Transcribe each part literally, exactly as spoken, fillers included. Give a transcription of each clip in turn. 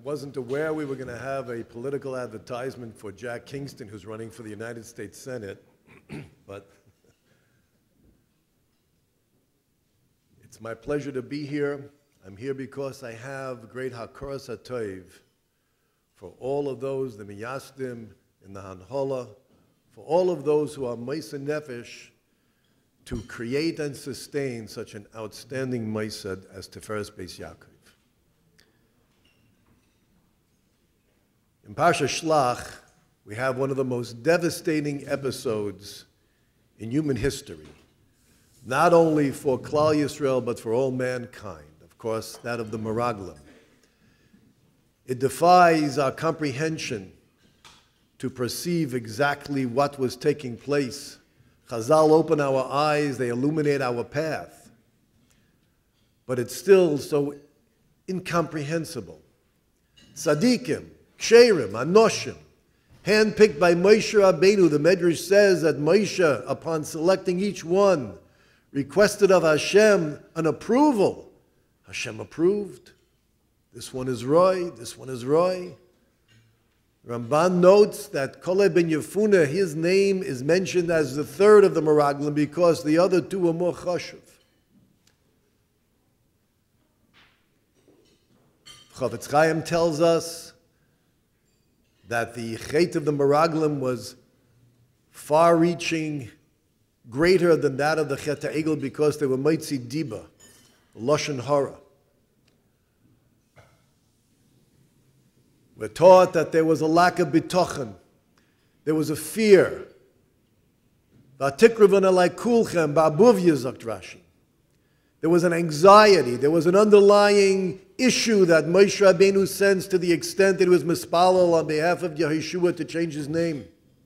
wasn't aware we were going to have a political advertisement for Jack Kingston, who's running for the United States Senate, but it's my pleasure to be here. I'm here because I have great hakaras hatov for all of those, the miyasdim in the Hanhola, for all of those who are Meisa Nefesh to create and sustain such an outstanding Meisad as Tiferes Beis Yaakov. In Parsha Shlach, we have one of the most devastating episodes in human history, not only for Klal Yisrael, but for all mankind. Of course, that of the Meraglim. It defies our comprehension to perceive exactly what was taking place. Chazal open our eyes, they illuminate our path. But it's still so incomprehensible. Tzadikim, Ksherim, Anoshim, handpicked by Moshe Rabbeinu. The Medrash says that Moshe, upon selecting each one, requested of Hashem an approval. Hashem approved. This one is Roy, this one is Roy. Ramban notes that Kaleh ben Yefuna, his name is mentioned as the third of the Meraglim because the other two are more chashuv. Chafetz Chaim tells us that the chet of the Meraglim was far-reaching, greater than that of the Chet HaEgel because they were Meitzi Diba, Lashon Hara. We're taught that there was a lack of bitochen, there was a fear. V'atikravon alai kulchem ba'abuvya zakt Rashi. There was an anxiety, there was an underlying issue that Moshe Rabbeinu sensed to the extent that it was mispalel on behalf of Yehoshua to change his name.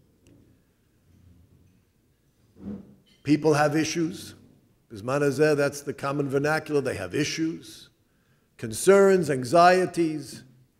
People have issues. Bisman hazeh, that's the common vernacular. They have issues, concerns, anxieties.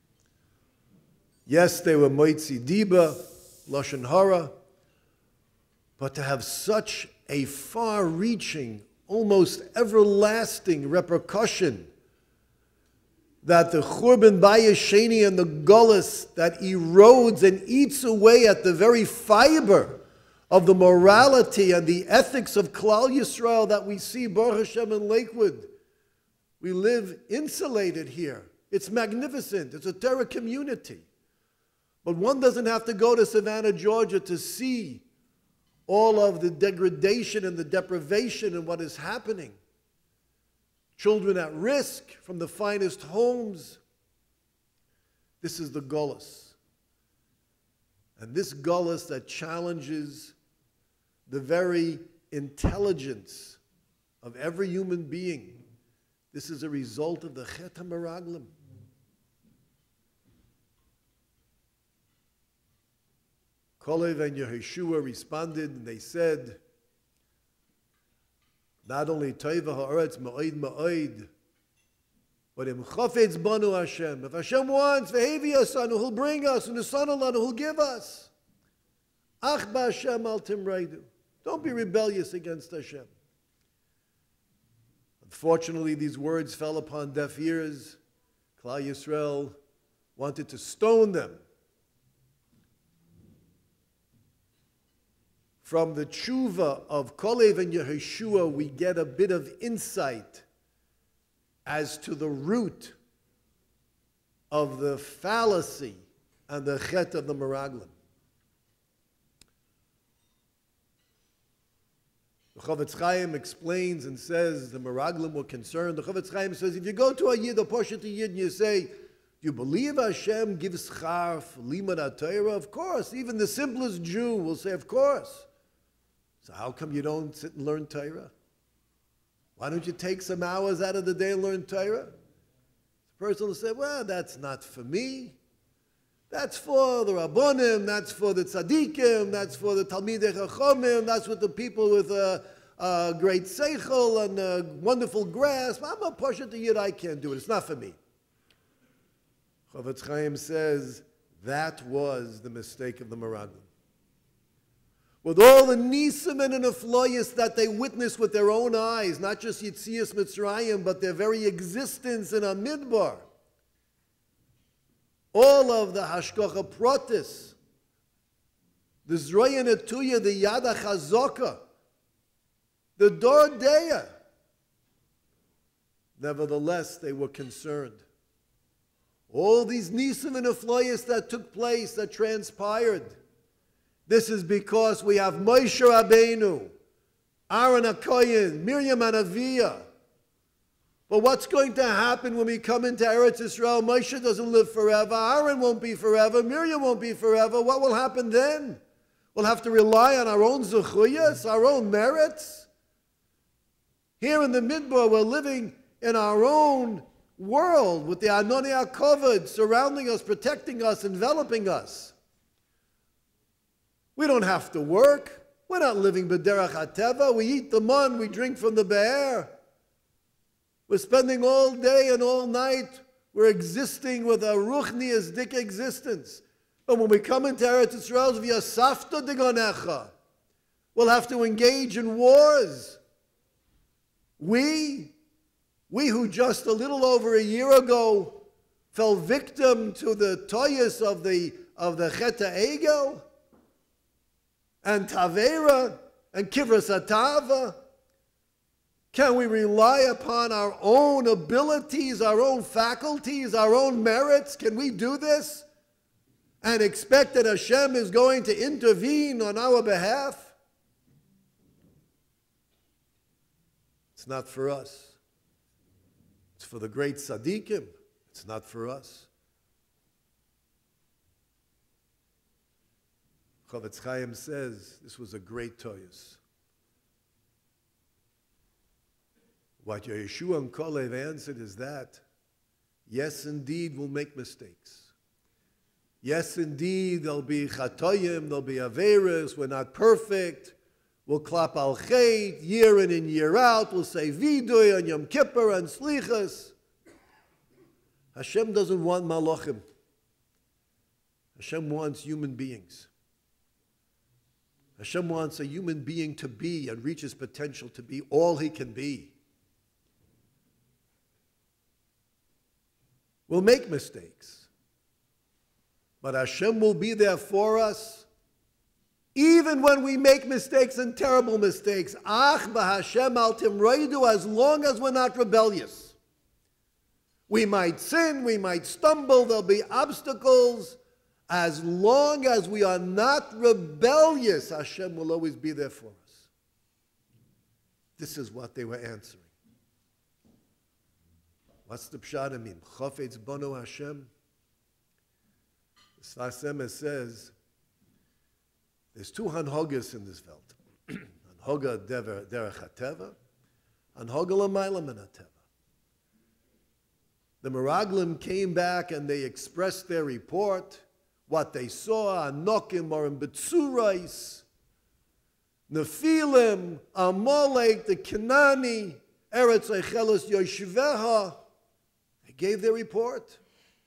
Yes, they were moitzi diba, lashon hara, but to have such a far-reaching, almost everlasting repercussion that the Churban Bayis Sheni and the Gullus that erodes and eats away at the very fiber of the morality and the ethics of Klal Yisrael that we see, Baruch Hashem, in Lakewood. We live insulated here. It's magnificent. It's a Torah community. But one doesn't have to go to Savannah, Georgia to see all of the degradation and the deprivation and what is happening. Children at risk from the finest homes. This is the Gullus. And this Gullus that challenges the very intelligence of every human being. This is a result of the Chet HaMeraglim. Kalev and Yehoshua responded and they said, not only Teiva ha'aretz ma'oid ma'oid, but im chafetz banu Hashem. If Hashem wants, v'hevi asanu, He'll bring us, and the son alanu, He'll give us. Ach ba'Hashem al timreidu. Don't be rebellious against Hashem. Unfortunately, these words fell upon deaf ears. Klal Yisrael wanted to stone them. From the tshuva of Kalev and Yehoshua, we get a bit of insight as to the root of the fallacy and the chet of the Meraglim. The Chafetz Chaim explains and says the Meraglim were concerned. The Chafetz Chaim says, if you go to a Yid, a Poshet Yid, and you say, do you believe Hashem gives schar for limud HaTorah? Of course. Even the simplest Jew will say, of course. So how come you don't sit and learn Torah? Why don't you take some hours out of the day and learn Torah? The person will say, well, that's not for me. That's for the Rabbonim, that's for the Tzadikim, that's for the Talmidei Chachamim, that's with the people with a, a great seichel and a wonderful grasp. I'm a Poshet Yid, I can't do it. It's not for me. Chafetz Chaim says that was the mistake of the Meraglim. With all the nisim and nefloyos that they witnessed with their own eyes, not just Yitzias Mitzrayim, but their very existence in a midbar. all of the hashgacha pratis, the zroya netuya, the yada chazaka, the dor deya. Nevertheless, they were concerned. All these nisim and afloyas that took place, that transpired, this is because we have Moshe Rabbeinu, Aaron HaKohen, Miriam Hanaviyah. But what's going to happen when we come into Eretz Yisrael? Moshe doesn't live forever. Aaron won't be forever. Miriam won't be forever. What will happen then? We'll have to rely on our own zechuyas, our own merits. Here in the Midbar, we're living in our own world with the Anoni HaKovod surrounding us, protecting us, enveloping us. We don't have to work. We're not living b'derech hateva. We eat the man, we drink from the be'er. We're spending all day and all night, we're existing with a ruchniistic existence. But when we come into Eretz Yisrael, v'yasafta digonecha, we'll have to engage in wars. We, we who just a little over a year ago fell victim to the toyas of the, of the Chet HaEgel, and Tavera, and Kivras Atava, can we rely upon our own abilities, our own faculties, our own merits? Can we do this and expect that Hashem is going to intervene on our behalf? It's not for us. It's for the great tzaddikim. It's not for us. Chavetz Chaim says this was a great toyus. What Yeshua and Kalev answered is that, yes, indeed, we'll make mistakes. Yes, indeed, there'll be chatoyim, there'll be averas, we're not perfect. We'll clap al chait, year in and year out. We'll say vidoy on Yom Kippur and slichas. Hashem doesn't want malachim. Hashem wants human beings. Hashem wants a human being to be and reach his potential to be all he can be. We'll make mistakes, but Hashem will be there for us even when we make mistakes and terrible mistakes. Ach b'Hashem al timroidu, as long as we're not rebellious. We might sin, we might stumble, there'll be obstacles. As long as we are not rebellious, Hashem will always be there for us. This is what they were answering. What's the pshat mean? Chafetz banu Hashem. The Sfas Emes says there's two hanhogas in this Welt. Hanhoga derech hateva, hanhoga l'mayla min hateva. The Meraglim came back and they expressed their report. What they saw, Anokim or in Betzurais, Nephilim, Amalek, the Kenani, Eretz Echelos Yoshveha. They gave their report.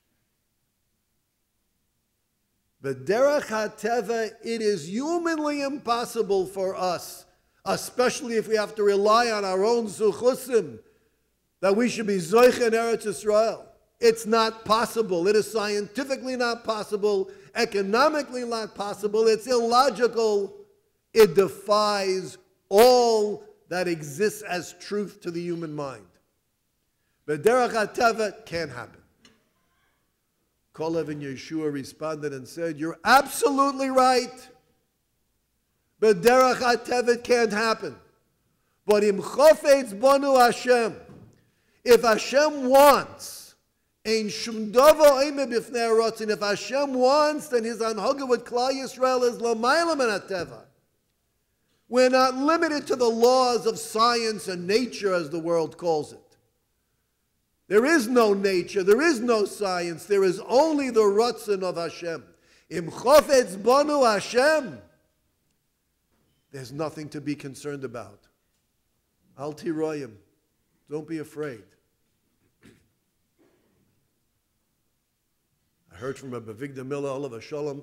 But Derech HaTeva, it is humanly impossible for us, especially if we have to rely on our own zuchusim, that we should be Zoich in Eretz Yisrael. It's not possible. It is scientifically not possible, economically not possible. It's illogical. It defies all that exists as truth to the human mind. But Derech HaTeva can't happen. Kalev and Yeshua responded and said, you're absolutely right. But Derech HaTeva can't happen. But im chofetz banu Hashem, if Hashem wants, Ein shum davar oime b'fnei harotzin. If Hashem wants, then his anhaga with Klal Yisrael is l'mayla min hateva. We're not limited to the laws of science and nature, as the world calls it. There is no nature, there is no science, there is only the rotzin of Hashem. Im chofetz banu Hashem, there's nothing to be concerned about. Al tiroyim, don't be afraid. I heard from Rabbi Avigdor Miller, Olav Shalom,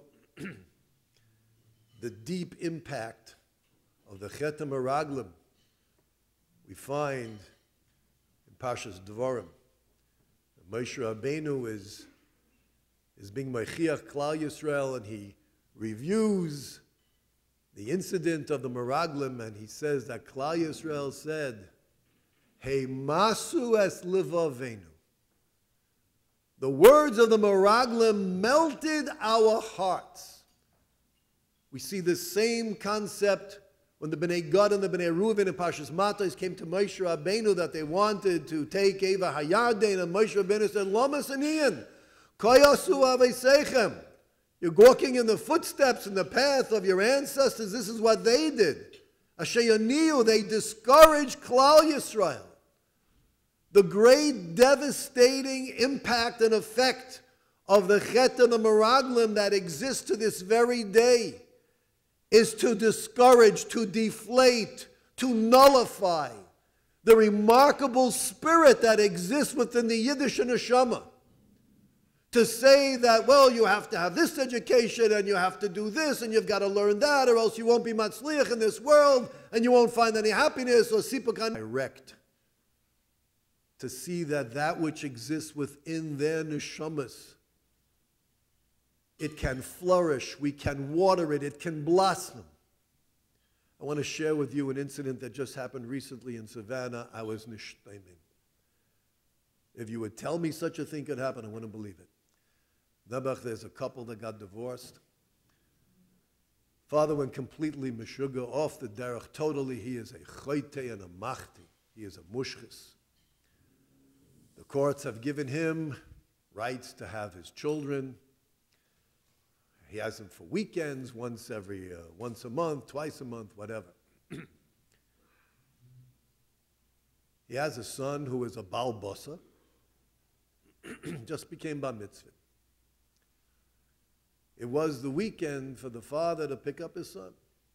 the deep impact of the Chet HaMeraglim we find in Parshas Devarim. Moshe Rabbeinu is is being Mechiach Klal Yisrael, and he reviews the incident of the Meraglim, and he says that Klal Yisrael said, Hey masu es livavenu. The words of the Meraglim melted our hearts. We see the same concept when the Bnei Gad and the Bnei Reuven and Parshas Matos came to Moshe Rabbeinu that they wanted to take Eva Hayarden, and Moshe Rabbeinu said, Lomas aniyan, koyasu aveseichem. You're walking in the footsteps, in the path of your ancestors. This is what they did. Asher yaniu, they discouraged Klal Yisrael. The great devastating impact and effect of the Chet and the Meraglim that exists to this very day is to discourage, to deflate, to nullify the remarkable spirit that exists within the Yiddish neshama. To say that, well, you have to have this education and you have to do this and you've got to learn that or else you won't be matzliach in this world and you won't find any happiness or sipakan. Direct. To see that that which exists within their neshamas, it can flourish, we can water it, it can blossom. I want to share with you an incident that just happened recently in Savannah. I was nishtaimin. If you would tell me such a thing could happen, I wouldn't believe it. Nebuch, there's a couple that got divorced. Father went completely meshuga, off the derech, totally. He is a choite and a machti. He is a mushchis. The courts have given him rights to have his children. He has them for weekends, once every, uh, once a month, twice a month, whatever. He has a son who is a Baal Bossa, just became Bar Mitzvah. It was the weekend for the father to pick up his son.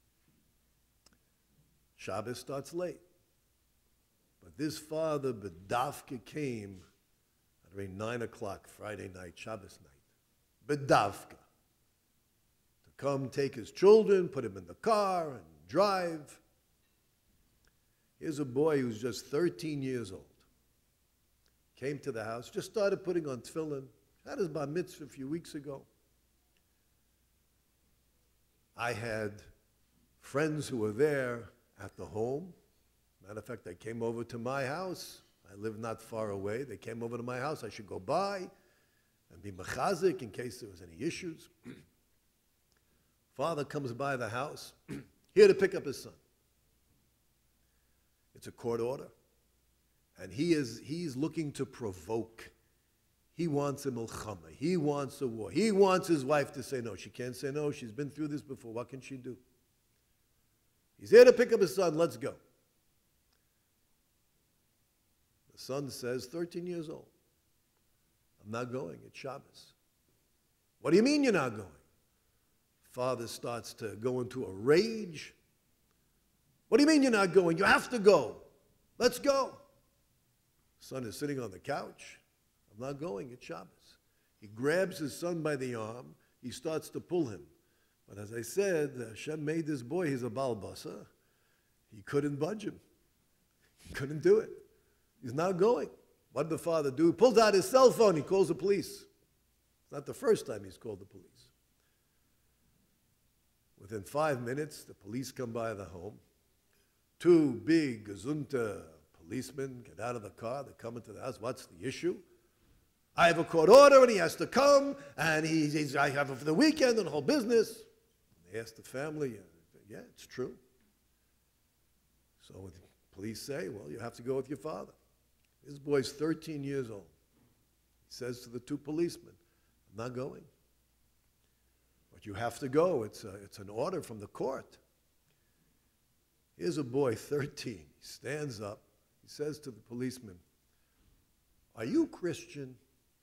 Shabbos starts late. But this father, Bedavka, came at around nine o'clock Friday night, Shabbos night. Bedavka. To come take his children, put him in the car, and drive. Here's a boy who's just thirteen years old. Came to the house, just started putting on tefillin. Had his bar mitzvah a few weeks ago. I had friends who were there at the home. Matter of fact, they came over to my house. I live not far away. They came over to my house. I should go by and be mechazik in case there was any issues. Father comes by the house, here to pick up his son. It's a court order. And he is he's looking to provoke. He wants a milchama. He wants a war. He wants his wife to say no. She can't say no. She's been through this before. What can she do? He's here to pick up his son. Let's go. The son says, thirteen years old. I'm not going. It's Shabbos. What do you mean you're not going? Father starts to go into a rage. What do you mean you're not going? You have to go. Let's go. Son is sitting on the couch. I'm not going. It's Shabbos. He grabs his son by the arm. He starts to pull him. But as I said, Hashem made this boy, he's a Baal Basa. He couldn't budge him. He couldn't do it. He's not going. What did the father do? He pulls out his cell phone. He calls the police. It's not the first time he's called the police. Within five minutes, the police come by the home. Two big Gesundta policemen get out of the car. They come into the house. What's the issue? I have a court order and he has to come and he, he's, I have it for the weekend and the whole business. They ask the family, yeah, it's true. So the police say, well, you have to go with your father. This boy's thirteen years old. He says to the two policemen, I'm not going. But you have to go. It's, a, it's an order from the court. Here's a boy, thirteen. He stands up. He says to the policeman, are you Christian?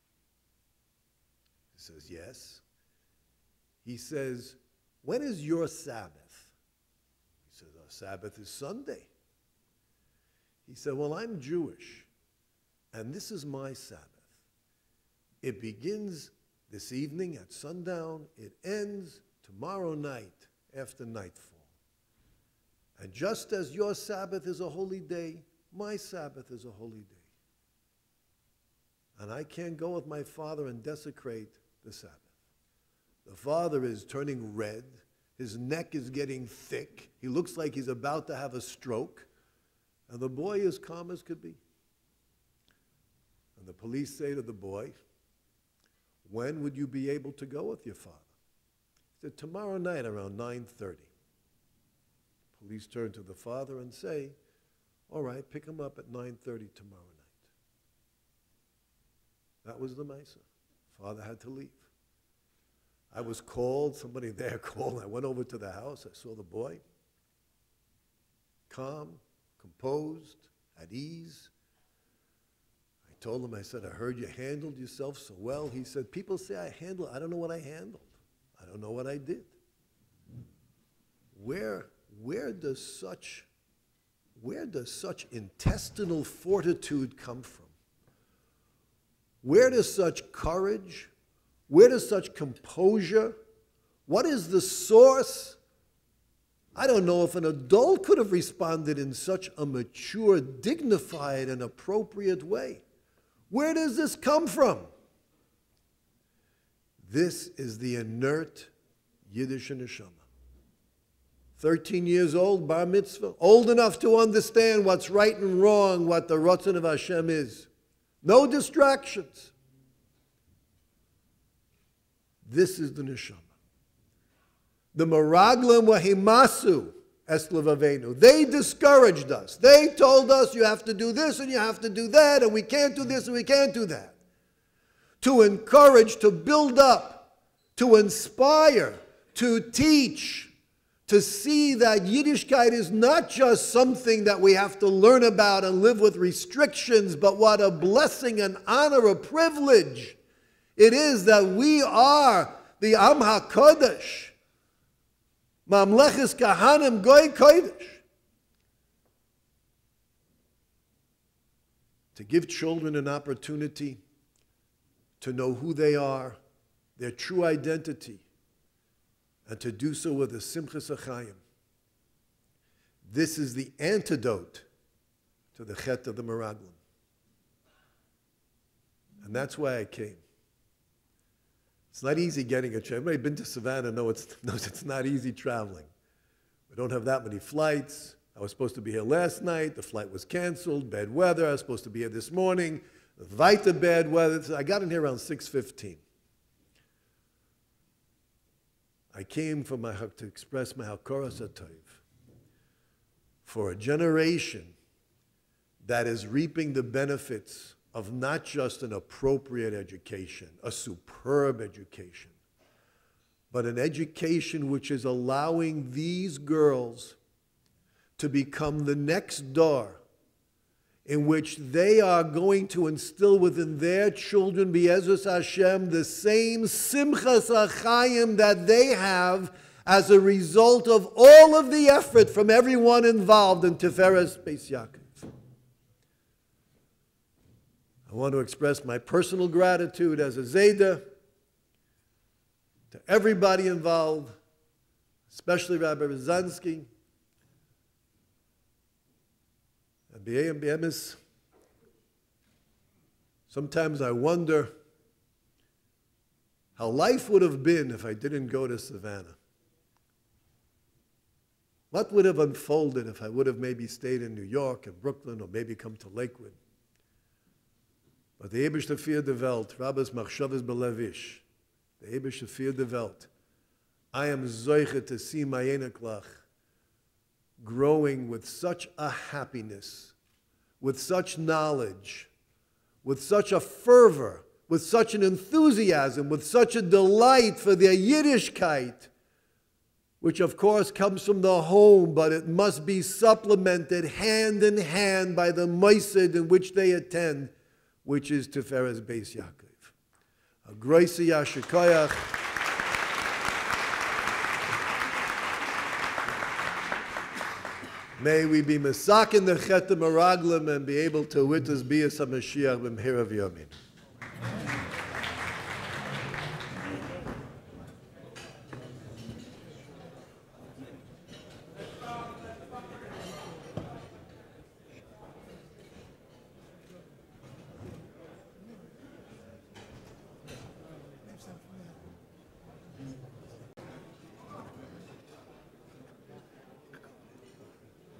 He says, yes. He says, when is your Sabbath? He says, our Sabbath is Sunday. He said, well, I'm Jewish, and this is my Sabbath. It begins this evening at sundown. It ends tomorrow night after nightfall. And just as your Sabbath is a holy day, my Sabbath is a holy day. And I can't go with my father and desecrate the Sabbath. The father is turning red. His neck is getting thick. He looks like he's about to have a stroke. And the boy is calm as could be. And the police say to the boy, when would you be able to go with your father? He said, tomorrow night around nine thirty. Police turn to the father and say, all right, pick him up at nine thirty tomorrow night. That was the Maisa. Father had to leave. I was called, somebody there called. I went over to the house. I saw the boy, calm, composed, at ease. I told him, I said, I heard you handled yourself so well. He said, people say I handled. I don't know what I handled. I don't know what I did. Where, where does such, where does such intestinal fortitude come from? Where does such courage, where does such composure, what is the source? I don't know if an adult could have responded in such a mature, dignified, and appropriate way. Where does this come from? This is the inert Yiddish neshama. thirteen years old, bar mitzvah, old enough to understand what's right and wrong, what the Ratzon of Hashem is. No distractions. This is the neshama. The Meraglim wahimasu eslevavenu. They discouraged us. They told us you have to do this and you have to do that and we can't do this and we can't do that. To encourage, to build up, to inspire, to teach, to see that Yiddishkeit is not just something that we have to learn about and live with restrictions, but what a blessing, an honor, a privilege it is that we are the Am HaKodesh, Mamleches Kahanim Goy Kodesh. To give children an opportunity to know who they are, their true identity, and to do so with a Simchas HaChaim. This is the antidote to the Chet of the Meraglim. And that's why I came. It's not easy getting a train. Everybody been to Savannah knows it's, knows it's not easy traveling. We don't have that many flights. I was supposed to be here last night. The flight was canceled. Bad weather. I was supposed to be here this morning. Weiter bad weather. So I got in here around six fifteen. I came for my, to express my Hakoras HaTov for a generation that is reaping the benefits of not just an appropriate education, a superb education, but an education which is allowing these girls to become the next door in which they are going to instill within their children, Be'ezus Hashem, the same Simchas HaChaim that they have as a result of all of the effort from everyone involved in Tiferes Beis Yaakov. I want to express my personal gratitude as a Zayda to everybody involved, especially Rabbi Rozansky, and B A and B M S. Sometimes I wonder how life would have been if I didn't go to Savannah. What would have unfolded if I would have maybe stayed in New York and Brooklyn or maybe come to Lakewood? But the Eibishter vier der Welt, Rabbis Machshavas Belevish, the Eibishter vier der Welt, I am zoiche to see Mayeneklach growing with such a happiness, with such knowledge, with such a fervor, with such an enthusiasm, with such a delight for their Yiddishkeit, which of course comes from the home, but it must be supplemented hand in hand by the Moised in which they attend, which is Tiferes Beis Yaakov. A groise yasher koyach. May we be mesakin the Chet Meraglim and be able to witness Bias HaMashiach b'mhira v'yamin.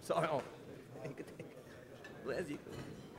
Sorry. Oh. Bless you.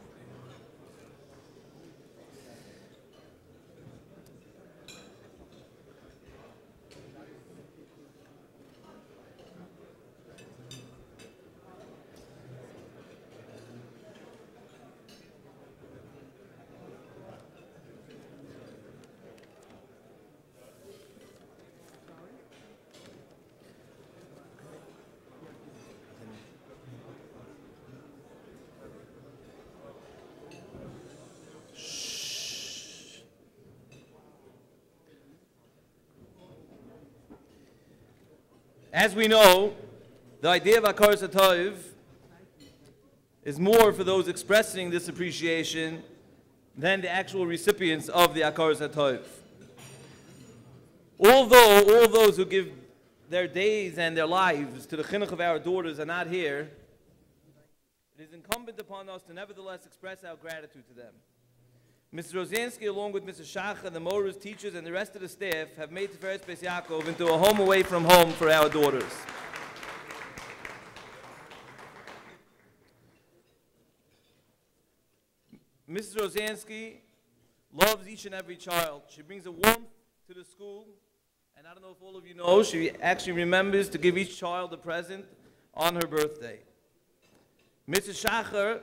As we know, the idea of Hakaras HaTov is more for those expressing this appreciation than the actual recipients of the Hakaras HaTov. Although all those who give their days and their lives to the chinuch of our daughters are not here, it is incumbent upon us to nevertheless express our gratitude to them. Missus Rosansky, along with Missus Shacha, the Morus, teachers, and the rest of the staff, have made Tiferes Beis Yaakov into a home away from home for our daughters. Missus Rosansky loves each and every child. She brings a warmth to the school, and I don't know if all of you know, she actually remembers to give each child a present on her birthday. Missus Shacher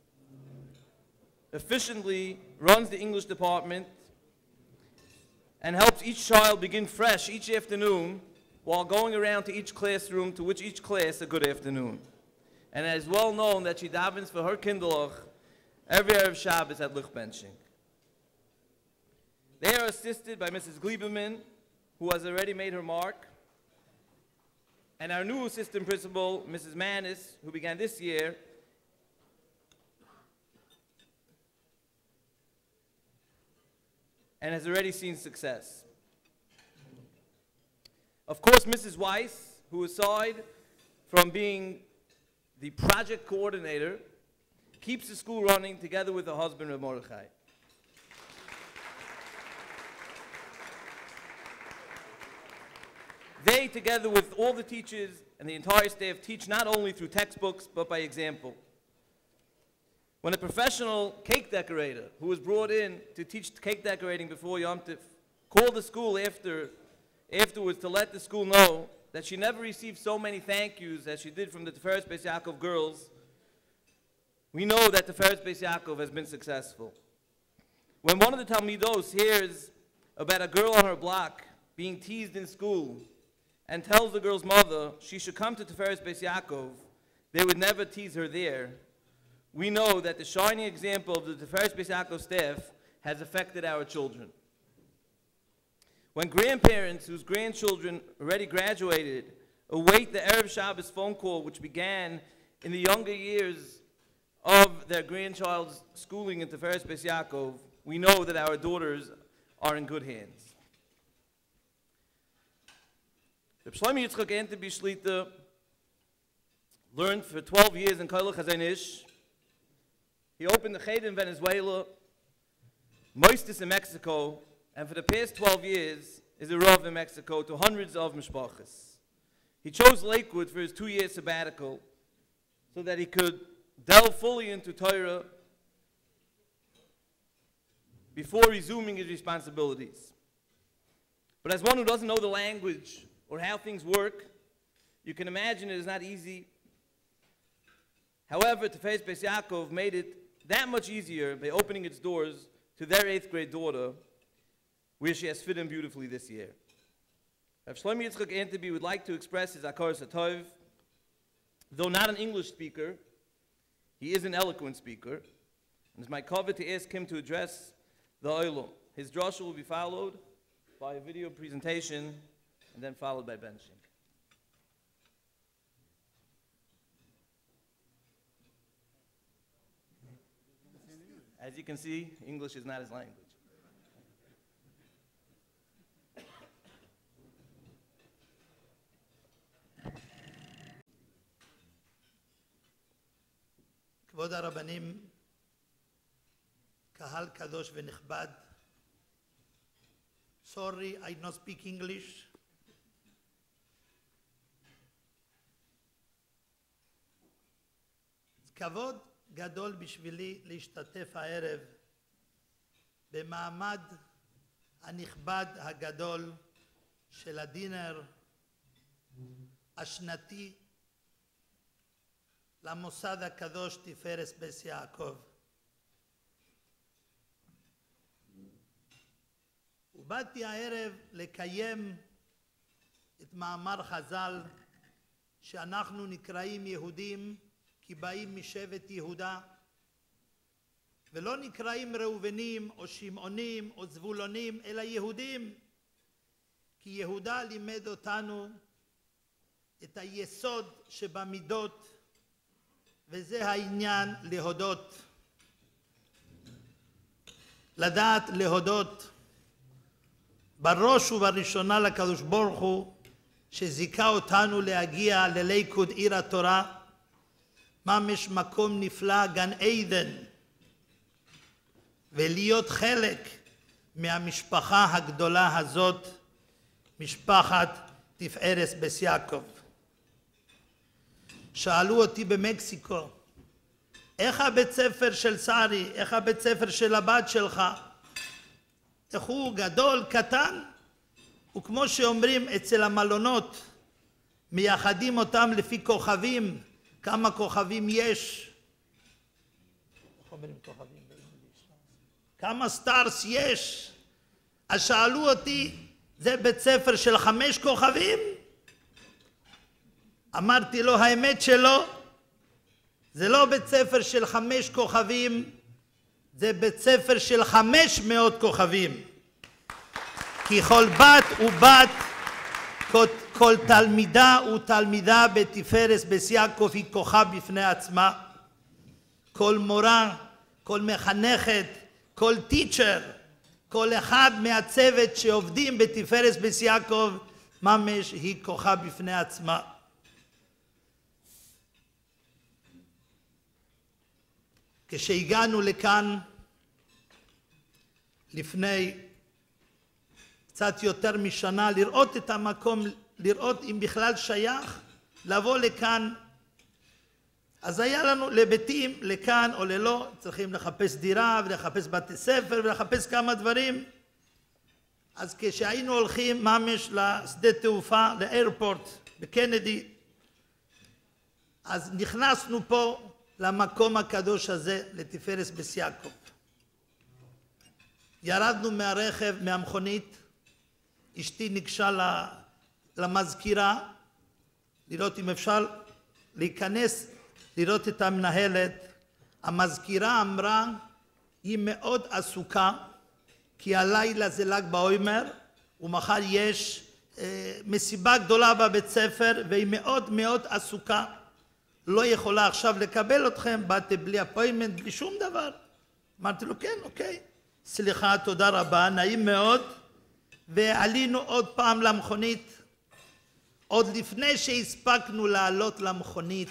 efficiently runs the English department and helps each child begin fresh each afternoon while going around to each classroom, to which each class a good afternoon. And it is well known that she davens for her kinderlach every Erev Shabbos at Lichbenching. They are assisted by Missus Glieberman, who has already made her mark, and our new assistant principal, Missus Manis, who began this year, and has already seen success. Of course, Missus Weiss, who aside from being the project coordinator, keeps the school running together with her husband, Rav Mordechai. They, together with all the teachers and the entire staff, teach not only through textbooks, but by example. When a professional cake decorator who was brought in to teach cake decorating before Yom Tov called the school after, afterwards to let the school know that she never received so many thank yous as she did from the Tiferes Beis Yaakov girls, we know that Tiferes Beis Yaakov has been successful. When one of the Talmidos hears about a girl on her block being teased in school and tells the girl's mother she should come to Tiferes Beis Yaakov, they would never tease her there, we know that the shining example of the Tiferes Beis Yaakov staff has affected our children. When grandparents whose grandchildren already graduated await the Erev Shabbos phone call, which began in the younger years of their grandchild's schooling in Tiferes Beis Yaakov, we know that our daughters are in good hands. Reb Shlomo Yitzchak Entebbe Shlita learned for twelve years in Koilach Hazon Ish. He opened the Cheder in Venezuela, Moistis in Mexico, and for the past twelve years is a Rav in Mexico to hundreds of mishpachas. He chose Lakewood for his two-year sabbatical so that he could delve fully into Torah before resuming his responsibilities. But as one who doesn't know the language or how things work, you can imagine it is not easy. However, Tiferes Beis Yaakov made it that much easier by opening its doors to their eighth grade daughter, where she has fit in beautifully this year. Rav Shlomo Yitzchak Entebbe would like to express his Hakaras HaTov. Though not an English speaker, he is an eloquent speaker, and it's my covet to ask him to address the Olam. His drasha will be followed by a video presentation and then followed by benching. As you can see, English is not his language. כבוד הרבנים, קהל קדוש ונכבד, sorry, I don't speak English. כבוד גדול בשבילי להשתתף הערב במעמד הנכבד הגדול של הדינר השנתי למוסד הקדוש תפארת בית יעקב. ובאתי הערב לקיים את מאמר חז"ל שאנחנו נקראים יהודים כי באים משבט יהודה, ולא נקראים ראובנים או שמעונים או זבולונים, אלא יהודים, כי יהודה לימד אותנו את היסוד שבמידות, וזה העניין להודות. לדעת להודות בראש ובראשונה לקדוש ברוך הוא שזיכה אותנו להגיע לליכוד עיר התורה, ממש מקום נפלא, גן עדן, ולהיות חלק מהמשפחה הגדולה הזאת, משפחת תפארת בית יעקב. שאלו אותי במקסיקו, איך הבית ספר של שרי, איך הבית ספר של הבת שלך, איך הוא גדול, קטן? וכמו שאומרים אצל המלונות, מייחדים אותם לפי כוכבים, כמה כוכבים יש? איך אומרים כוכבים באנגלית? כמה סטארס יש? אז שאלו אותי, זה בית ספר של חמש כוכבים? אמרתי לו, האמת שלא, זה לא בית ספר של חמש כוכבים, זה בית ספר של חמש מאות כוכבים. כי כל בת ובת, כל, כל תלמידה ותלמידה בתפארת בית יעקב היא כוכב בפני עצמה. כל מורה, כל מחנכת, כל טיצ'ר, כל אחד מהצוות שעובדים בתפארת בית יעקב, ממש היא כוכב בפני עצמה. כשהגענו לכאן לפני קצת יותר משנה לראות את המקום, לראות אם בכלל שייך לבוא לכאן, אז היה לנו לבתים לכאן או ללא, צריכים לחפש דירה ולחפש בתי ספר ולחפש כמה דברים. אז כשהיינו הולכים ממש לשדה תעופה, לאיירפורט בקנדי, אז נכנסנו פה למקום הקדוש הזה, לתפארת בית יעקב. ירדנו מהרכב, מהמכונית, אשתי ניגשה למזכירה, לראות אם אפשר להיכנס, לראות את המנהלת. המזכירה אמרה, היא מאוד עסוקה, כי הלילה זה ל"ג בעומר, ומחר יש אה, מסיבה גדולה בבית ספר, והיא מאוד מאוד עסוקה. לא יכולה עכשיו לקבל אתכם, באתי בלי אפוינטמנט, בלי שום דבר. אמרתי לו, כן, אוקיי. סליחה, תודה רבה, נעים מאוד. ועלינו עוד פעם למכונית. עוד לפני שהספקנו לעלות למכונית,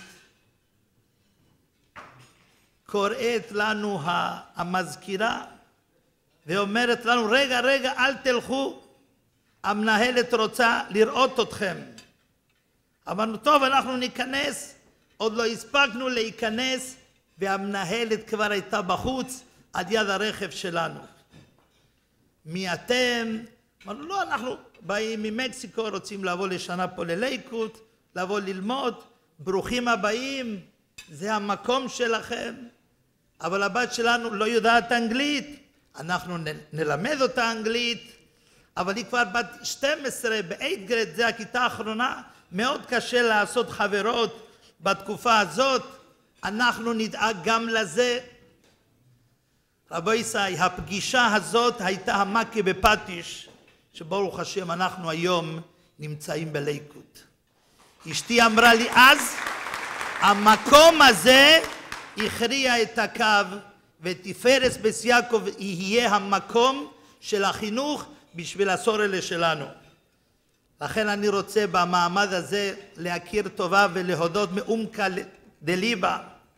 קוראת לנו המזכירה, ואומרת לנו, רגע, רגע, אל תלכו, המנהלת רוצה לראות אתכם. אמרנו, טוב, אנחנו ניכנס. עוד לא הספקנו להיכנס, והמנהלת כבר הייתה בחוץ, עד יד הרכב שלנו. מי אתם? אמרנו, לא, אנחנו באים ממקסיקו, רוצים לבוא לשנה פה לליכוד, לבוא ללמוד, ברוכים הבאים, זה המקום שלכם. אבל הבת שלנו לא יודעת אנגלית, אנחנו נלמד אותה אנגלית, אבל היא כבר בת שתים עשרה, ב-אייט גרייד, זה הכיתה האחרונה, מאוד קשה לעשות חברות בתקופה הזאת, אנחנו נדאג גם לזה. רבי ישראל, הפגישה הזאת הייתה המכה בפטיש, שברוך השם אנחנו היום נמצאים בליכוד. אשתי אמרה לי אז, המקום הזה הכריע את הקו, ותפארת בית יעקב יהיה המקום של החינוך בשביל העשור אלה שלנו. לכן אני רוצה במעמד הזה להכיר טובה ולהודות מעומקא דליבה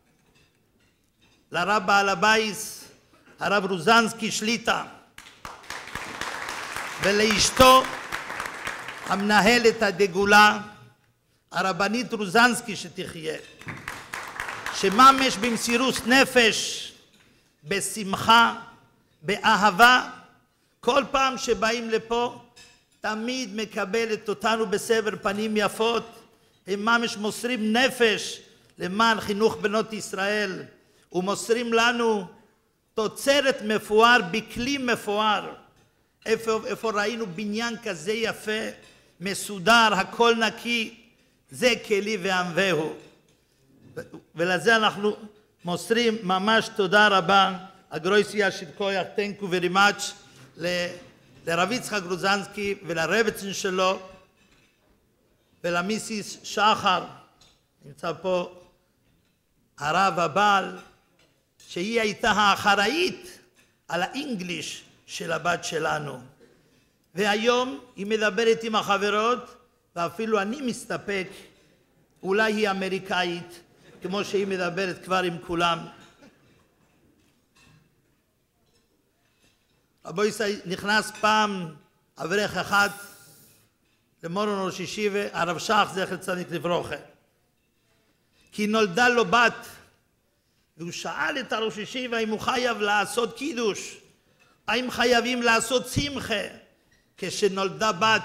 לרב בעל הבייס, הרב רוזנסקי שליטה, ולאשתו המנהלת הדגולה, הרבנית רוזנסקי שתחיה, שממש במסירות נפש, בשמחה, באהבה, כל פעם שבאים לפה, תמיד מקבלת אותנו בסבר פנים יפות, הם ממש מוסרים נפש למען חינוך בנות ישראל, ומוסרים לנו תוצרת מפואר בכלי מפואר. איפה, איפה ראינו בניין כזה יפה, מסודר, הכל נקי, זה כלי וענווהו. ולזה אנחנו מוסרים ממש תודה רבה. הגרויס ישיב כוח, thank you very much לרב יצחק גרוזנסקי ולרבצן שלו ולמיסיס שחר, נמצא פה הרב הבעל, שהיא הייתה האחראית על האנגליש של הבת שלנו. והיום היא מדברת עם החברות, ואפילו אני מסתפק, אולי היא אמריקאית, כמו שהיא מדברת כבר עם כולם. רבו ישראל נכנס פעם אברך אחד למורון ראש ישיבה, הרב שח זכר צדיק לברכה, כי נולדה לו בת, והוא שאל את הראש ישיבה אם הוא חייב לעשות קידוש, האם חייבים לעשות שמחה כשנולדה בת.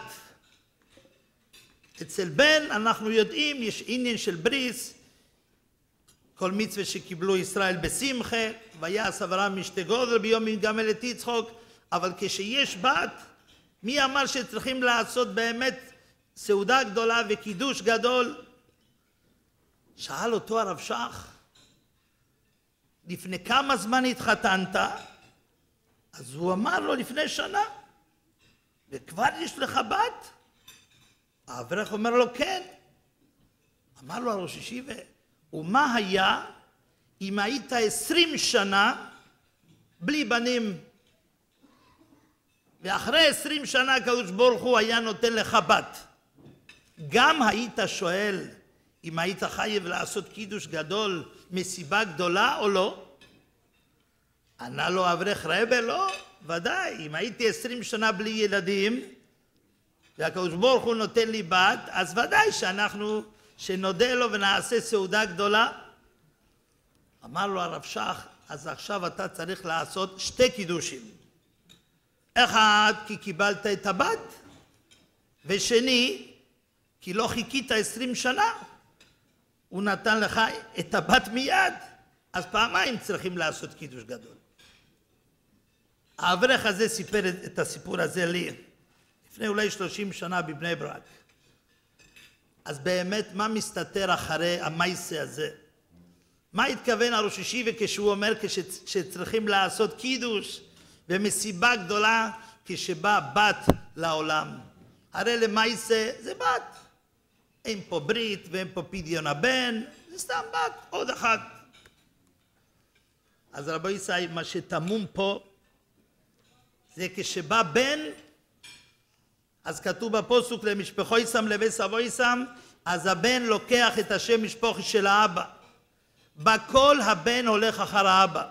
אצל בן אנחנו יודעים יש עניין של בריס, כל מצווה שקיבלו ישראל בשמחה, ויעש אברהם משתה גודל ביום יגמל את יצחוק, אבל כשיש בת, מי אמר שצריכים לעשות באמת סעודה גדולה וקידוש גדול? שאל אותו הרב שח, לפני כמה זמן התחתנת? אז הוא אמר לו לפני שנה, וכבר יש לך בת? האברך אומר לו כן. אמר לו הראש ישיבה, ומה היה אם היית עשרים שנה בלי בנים, ואחרי עשרים שנה הקדוש ברוך הוא היה נותן לך בת, גם היית שואל אם היית חייב לעשות קידוש גדול, מסיבה גדולה או לא? ענה לו אברך רבי, לא, ודאי, אם הייתי עשרים שנה בלי ילדים והקדוש ברוך הוא נותן לי בת, אז ודאי שאנחנו שנודה לו ונעשה סעודה גדולה. אמר לו הרב שח, אז עכשיו אתה צריך לעשות שתי קידושים, אחד כי קיבלת את הבת, ושני כי לא חיכית עשרים שנה, הוא נתן לך את הבת מיד, אז פעמיים צריכים לעשות קידוש גדול. האברך הזה סיפר את הסיפור הזה לי לפני אולי שלושים שנה בבני ברק. אז באמת מה מסתתר אחרי המייסה הזה? מה התכוון הראש ישיבה כשהוא אומר שצריכים לעשות קידוש ומסיבה גדולה כשבא בת לעולם? הרי למייסה זה בת, אין פה ברית ואין פה פדיון הבן, זה סתם בת, עוד אחת. אז רבי ישראל, מה שתמום פה זה כשבא בן, אז כתוב בפסוק למשפחו יסם לבית סבו יסם, אז הבן לוקח את השם משפחי של האבא, בכל הבן הולך אחר האבא.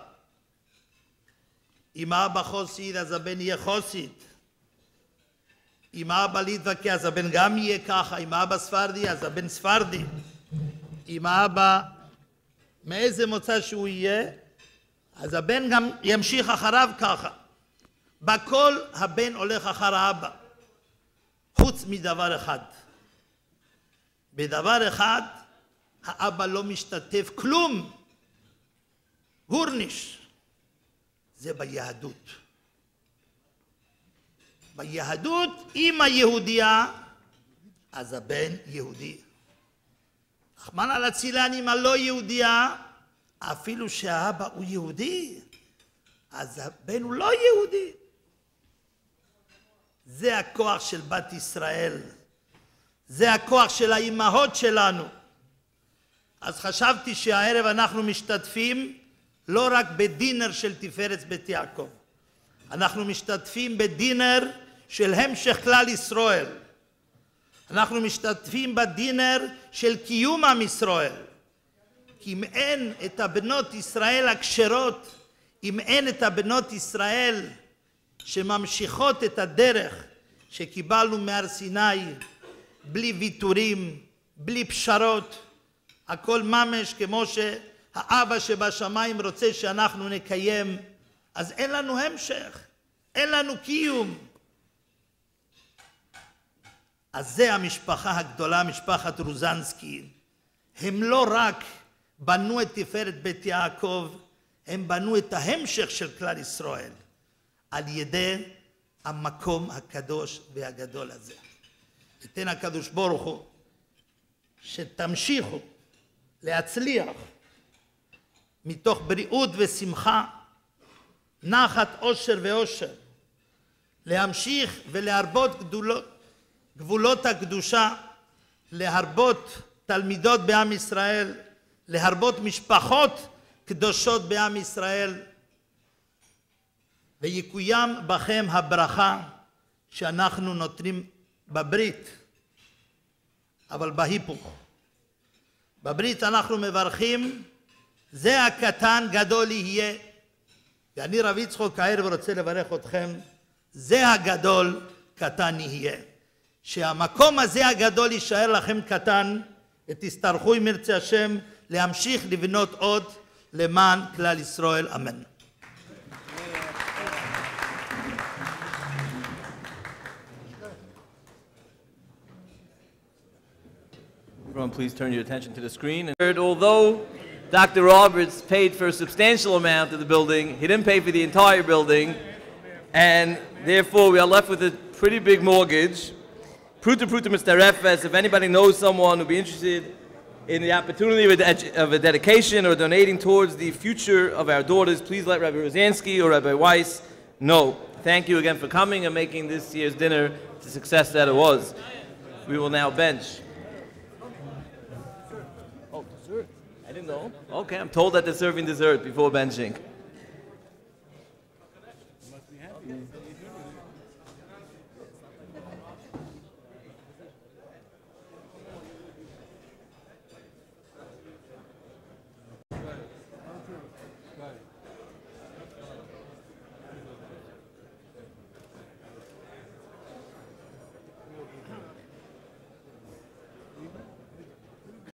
אם האבא חוסיד אז הבן יהיה חוסיד, אם האבא ליטבקי אז הבן גם יהיה ככה, אם האבא ספרדי אז הבן ספרדי, אם האבא מאיזה מוצא שהוא יהיה אז הבן גם ימשיך אחריו ככה. בכל הבן הולך אחר האבא, חוץ מדבר אחד. בדבר אחד האבא לא משתתף כלום, גורניש, זה ביהדות. ביהדות אמא יהודייה אז הבן יהודי. רחמנא ליצלן אמא לא יהודייה, אפילו שהאבא הוא יהודי אז הבן הוא לא יהודי. זה הכוח של בת ישראל, זה הכוח של האימהות שלנו. אז חשבתי שהערב אנחנו משתתפים לא רק בדינר של תפארת בית יעקב, אנחנו משתתפים בדינר של המשך כלל ישראל, אנחנו משתתפים בדינר של קיום עם ישראל. כי אם אין את הבנות ישראל הכשרות, אם אין את הבנות ישראל שממשיכות את הדרך שקיבלנו מהר סיני, בלי ויתורים, בלי פשרות, הכל ממש כמו האבא שבשמיים רוצה שאנחנו נקיים, אז אין לנו המשך, אין לנו קיום. אז זה המשפחה הגדולה, משפחת רוזנסקי. הם לא רק בנו את תפארת בית יעקב, הם בנו את ההמשך של כלל ישראל, על ידי המקום הקדוש והגדול הזה. ייתן הקדוש ברוך הוא שתמשיכו להצליח מתוך בריאות ושמחה, נחת עושר ואושר, להמשיך ולהרבות גדולות, גבולות הקדושה, להרבות תלמידות בעם ישראל, להרבות משפחות קדושות בעם ישראל, ויקוים בכם הברכה שאנחנו נותנים בברית, אבל בהיפוך. בברית אנחנו מברכים, זה הקטן גדול יהיה, ואני רב יצחק הערב רוצה לברך אתכם, זה הגדול קטן יהיה. שהמקום הזה הגדול יישאר לכם קטן, ותצטרכו אם ירצה השם להמשיך לבנות עוד למען כלל ישראל, אמן. Everyone, please turn your attention to the screen. And although Doctor Roberts paid for a substantial amount of the building, he didn't pay for the entire building, and therefore we are left with a pretty big mortgage. Pruta Pruta Mitzarefes, if anybody knows someone who would be interested in the opportunity of a, of a dedication or donating towards the future of our daughters, please let Rabbi Rosansky or Rabbi Weiss know. Thank you again for coming and making this year's dinner the success that it was. We will now bench. Oh, dessert. I didn't know. Okay, I'm told that they're serving dessert before benching. You must be happy.